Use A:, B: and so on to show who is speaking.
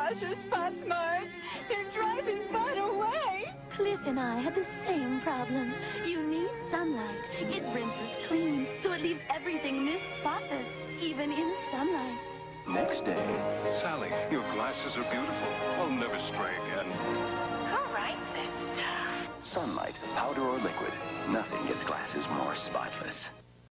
A: wash your spots, Marge. They're driving fun away.
B: Cliff and I had the same problem. You need sunlight. It rinses clean, so it leaves everything this spotless, even in sunlight.
C: Next day. Sally, your glasses are beautiful. I'll never stray again.
D: Who writes this stuff?
C: Sunlight, powder or liquid. Nothing gets glasses more spotless.